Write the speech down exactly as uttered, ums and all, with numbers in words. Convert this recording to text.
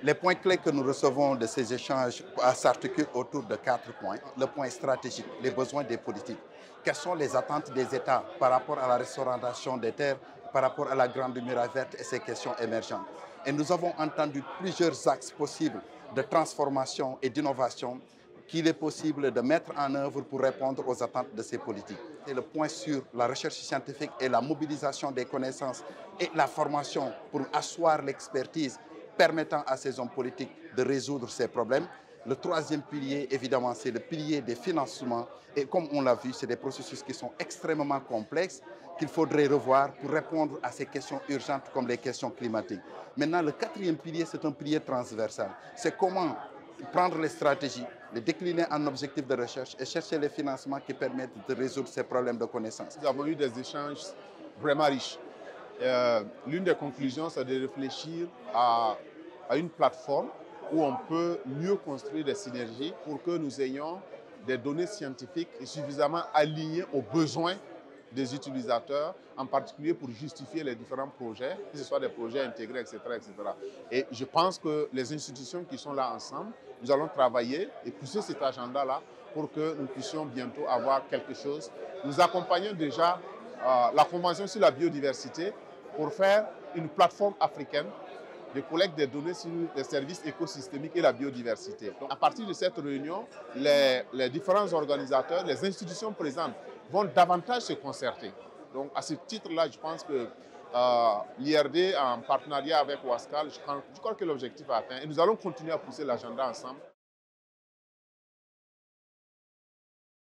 Les points clés que nous recevons de ces échanges s'articulent autour de quatre points. Le point stratégique, les besoins des politiques. Quelles sont les attentes des États par rapport à la restauration des terres, par rapport à la Grande Muraille verte et ces questions émergentes. Et nous avons entendu plusieurs axes possibles de transformation et d'innovation qu'il est possible de mettre en œuvre pour répondre aux attentes de ces politiques. C'est le point sur la recherche scientifique et la mobilisation des connaissances et la formation pour asseoir l'expertise permettant à ces hommes politiques de résoudre ces problèmes. Le troisième pilier, évidemment, c'est le pilier des financements. Et comme on l'a vu, c'est des processus qui sont extrêmement complexes qu'il faudrait revoir pour répondre à ces questions urgentes comme les questions climatiques. Maintenant, le quatrième pilier, c'est un pilier transversal. C'est comment prendre les stratégies, les décliner en objectifs de recherche et chercher les financements qui permettent de résoudre ces problèmes de connaissances. Nous avons eu des échanges vraiment riches. Euh, L'une des conclusions, c'est de réfléchir à, à une plateforme où on peut mieux construire des synergies pour que nous ayons des données scientifiques suffisamment alignées aux besoins des utilisateurs, en particulier pour justifier les différents projets, que ce soit des projets intégrés, et cetera, et cetera. Et je pense que les institutions qui sont là ensemble, nous allons travailler et pousser cet agenda-là pour que nous puissions bientôt avoir quelque chose. Nous accompagnons déjà euh, la Convention sur la biodiversité pour faire une plateforme africaine de collecte des données sur les services écosystémiques et la biodiversité. Donc, à partir de cette réunion, les, les différents organisateurs, les institutions présentes vont davantage se concerter. Donc, à ce titre-là, je pense que euh, l'I R D, en partenariat avec Wascal, je crois, je crois que l'objectif est atteint et nous allons continuer à pousser l'agenda ensemble.